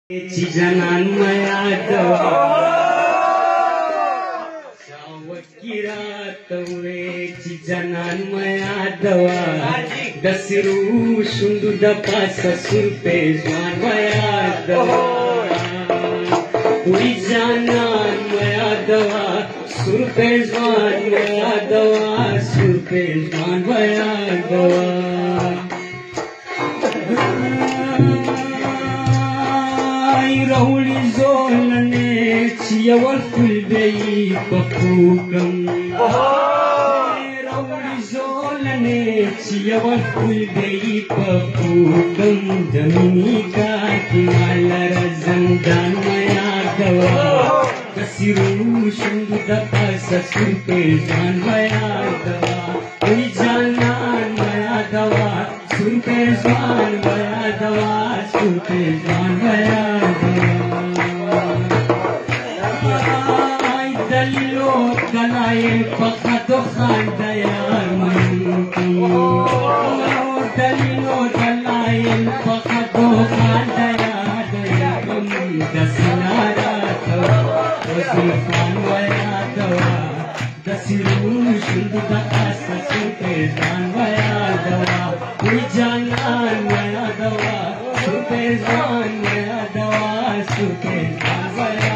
चिजनान्मया दवा शावकिरातवे चिजनान्मया दवा दसिरू शुंदु दपा ससुरपे ज्वानमया दवा उड़ी जानन्मया दवा सुरपे ज्वानमया दवा सुरपे ज्वानमया दवा रहुली जोलने चियवल फुलबेई पफूकम रहुली जोलने चियवल फुलबेई पफूकम जमीनी का किनारा रजंदान मया दवा कसिरू शुंदु दपा ससुर पे जान मया दवा कोई जानन मया दवा सुर पे जान मया दवा सुर पे जान मया दलिलो कलाए पखतो खांडयार दलिलो कलाए पखतो खांडयार दसनारा दसिफान वया दवा दसिरू शुंदु दपा ससुरपे जान वया दवा कोई जानन वया दवा सुरपे जान वया दवा सुरपे जान वया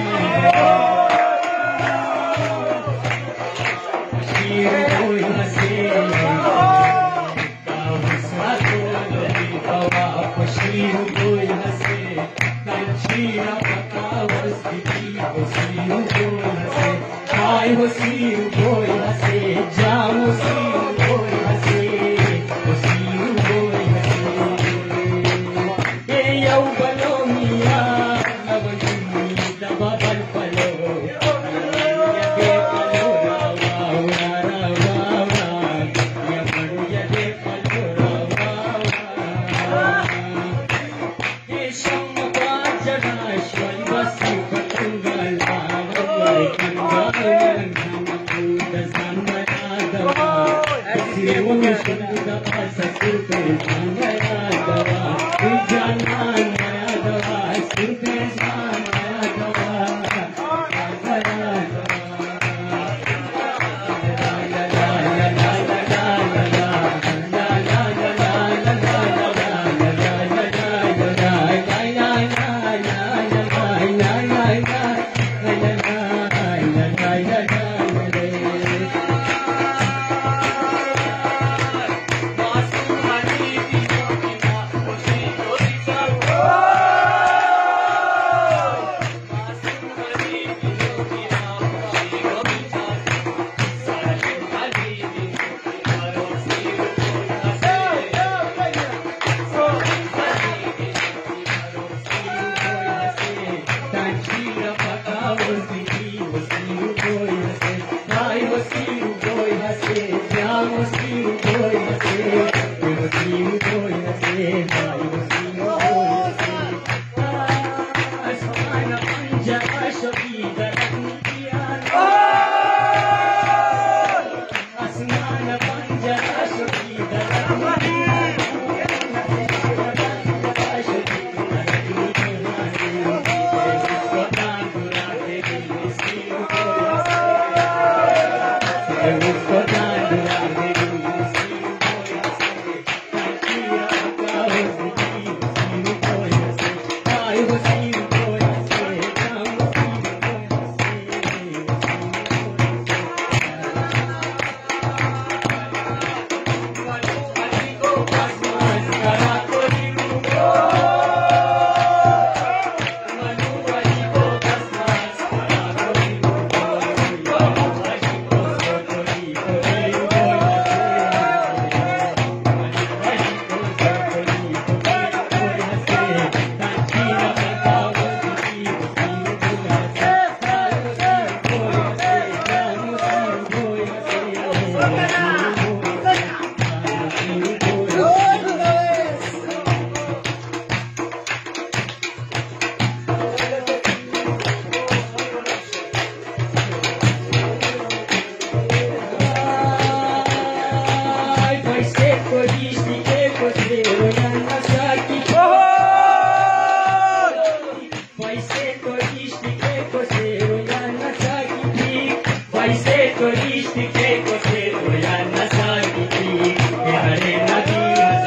पैसे तो इश्क के को से रोया नशा की थी पैसे तो इश्क के को से रोया नशा की थी हरे नबी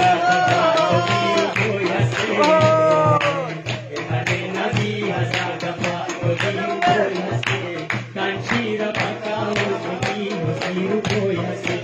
हरे नबी हसा दफा कांशीरा पका हो सकी हो सिर को